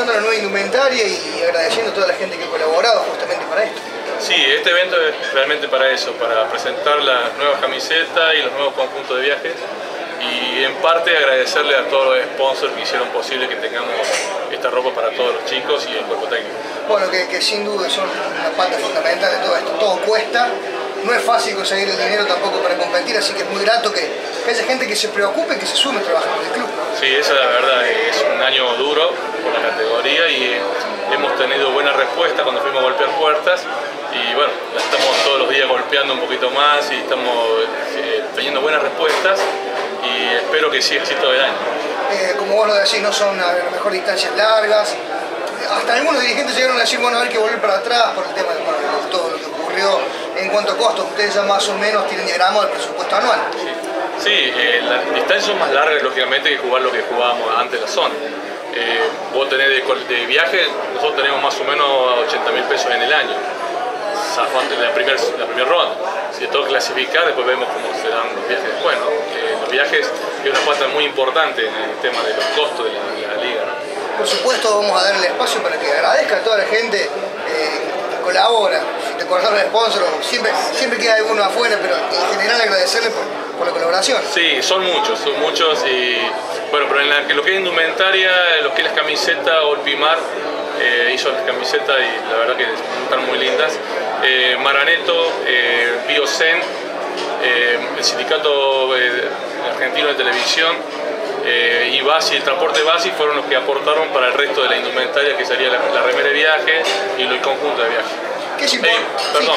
presentando la nueva indumentaria y agradeciendo a toda la gente que ha colaborado justamente para esto. Sí, este evento es realmente para eso, para presentar las nuevas camisetas y los nuevos conjuntos de viajes y en parte agradecerle a todos los sponsors que hicieron posible que tengamos esta ropa para todos los chicos y el cuerpo técnico. Bueno, que sin duda son una parte fundamental de todo esto, todo cuesta. No es fácil conseguir el dinero tampoco para competir, así que es muy grato que haya gente que se preocupe y que se sume a trabajar con el club. Sí, esa es la verdad, es un año duro por la categoría y hemos tenido buena respuesta cuando fuimos a golpear puertas y bueno, la estamos todos los días golpeando un poquito más y estamos teniendo buenas respuestas y espero que siga así todo el año. Como vos lo decís, no son a lo mejor distancias largas. Hasta algunos dirigentes llegaron a decir, bueno, hay que volver para atrás por el tema de todo lo que ocurrió en cuanto a costos. Ustedes ya más o menos tienen diagrama del presupuesto anual. Sí, las distancias son más largas, lógicamente, que jugar lo que jugábamos antes de la zona. Vos tenés de viaje, nosotros tenemos más o menos 80.000 pesos en el año. La primera ronda. Si de todo clasificar, después vemos cómo se dan los viajes después, ¿no? Los viajes es una parte muy importante en el tema de los costos de la liga, ¿no? Por supuesto, vamos a darle espacio para que agradezca a toda la gente que colabora. Si te acordás del sponsor, siempre queda alguno afuera, pero en general agradecerle por la colaboración. Sí, son muchos y bueno, pero en lo que es indumentaria, lo que es las camisetas, Olpimar hizo las camisetas y la verdad que están muy lindas. Maraneto, Biocen, el sindicato argentino de televisión y Basi, el transporte Basi fueron los que aportaron para el resto de la indumentaria, que sería la remera de viaje y el conjunto de viaje. ¿Qué es importante?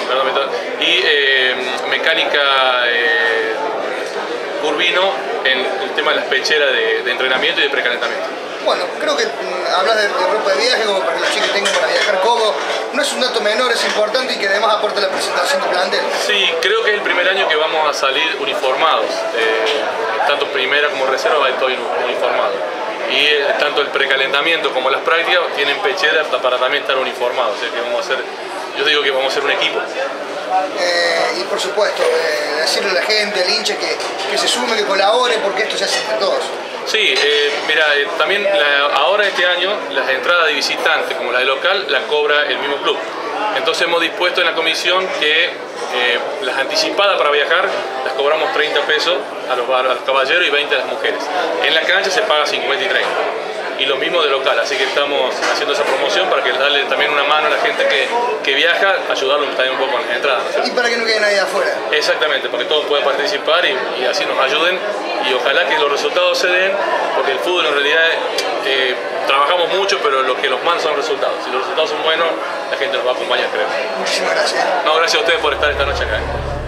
Y mecánica Urbino en el tema de las pecheras de entrenamiento y de precalentamiento. Bueno, creo que hablas de ropa de viaje como para que los chicos tengan para viajar cómodo. No es un dato menor, es importante y que además aporta la presentación del plantel. Sí, creo que es el primer año que vamos a salir uniformados. Tanto primera como reserva estoy uniformado. Y tanto el precalentamiento como las prácticas tienen pecheras para también estar uniformados. O sea que vamos a ser, yo digo que vamos a ser un equipo. Y por supuesto, decirle a la gente, al hincha, que se sume, que colabore, porque esto se hace entre todos. Sí, mira, también ahora este año las entradas de visitante como la de local la cobra el mismo club. Entonces hemos dispuesto en la comisión que las anticipadas para viajar las cobramos 30 pesos a los caballeros y 20 a las mujeres. En la cancha se paga 50 y 30. Y lo mismo de local, así que estamos haciendo esa promoción para que darle también una mano a la gente que viaja, ayudarlos también un poco con las entradas, ¿no? Y para que no quede nadie afuera. Exactamente, para que todos puedan participar y así nos ayuden y ojalá que los resultados se den, porque el fútbol en realidad trabajamos mucho, pero lo que los manda son resultados. Si los resultados son buenos, la gente nos va a acompañar, creo. Muchísimas gracias. No, gracias a ustedes por estar esta noche acá.